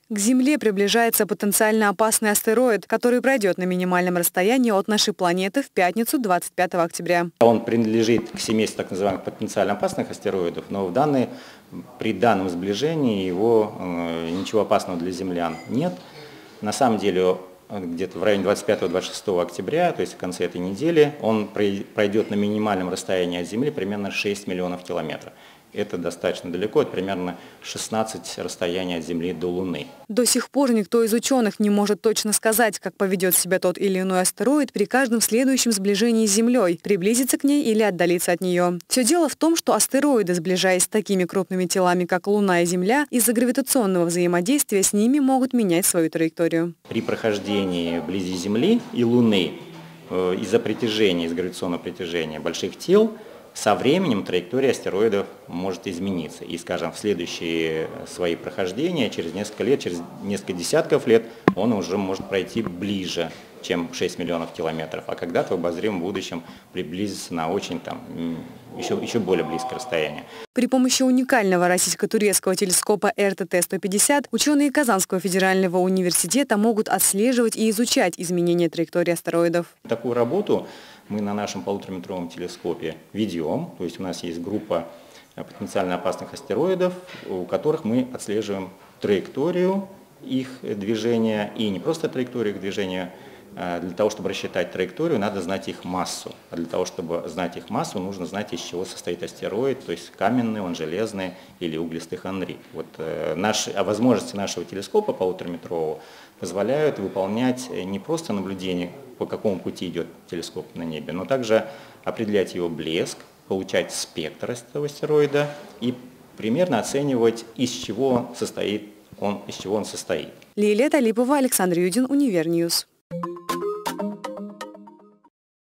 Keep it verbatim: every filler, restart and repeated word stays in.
К Земле приближается потенциально опасный астероид, который пройдет на минимальном расстоянии от нашей планеты в пятницу, двадцать пятого октября. Он принадлежит к семейству так называемых потенциально опасных астероидов, но в данный, при данном сближении его э, ничего опасного для землян нет. На самом деле где-то в районе двадцать пятого — двадцать шестого октября, то есть в конце этой недели, он пройдет на минимальном расстоянии от Земли примерно шесть миллионов километров. Это достаточно далеко, это примерно шестнадцать расстояний от Земли до Луны. До сих пор никто из ученых не может точно сказать, как поведет себя тот или иной астероид при каждом следующем сближении с Землей, приблизиться к ней или отдалиться от нее. Все дело в том, что астероиды, сближаясь с такими крупными телами, как Луна и Земля, из-за гравитационного взаимодействия с ними могут менять свою траекторию. При прохождении вблизи Земли и Луны э, из-за притяжения, из гравитационного притяжения больших тел, со временем траектория астероидов может измениться. И, скажем, в следующие свои прохождения, через несколько лет, через несколько десятков лет, он уже может пройти ближе, чем шесть миллионов километров. А когда-то в обозримом будущем приблизиться на очень там, еще, еще более близкое расстояние. При помощи уникального российско-турецкого телескопа эр тэ тэ сто пятьдесят ученые Казанского федерального университета могут отслеживать и изучать изменения траектории астероидов. Такую работу мы на нашем полутораметровом телескопе ведем. То есть у нас есть группа потенциально опасных астероидов, у которых мы отслеживаем траекторию их движения. И не просто траекторию их движения. Для того, чтобы рассчитать траекторию, надо знать их массу. А для того, чтобы знать их массу, нужно знать, из чего состоит астероид, то есть каменный, он железный или углистый хондрит. Вот, э, наши, а возможности нашего телескопа полутораметрового позволяют выполнять не просто наблюдение, по какому пути идет телескоп на небе, но также определять его блеск, получать спектр этого астероида и примерно оценивать, из чего состоит он, из чего он состоит. Лилия Талипова, Александр Юдин, Универньюз.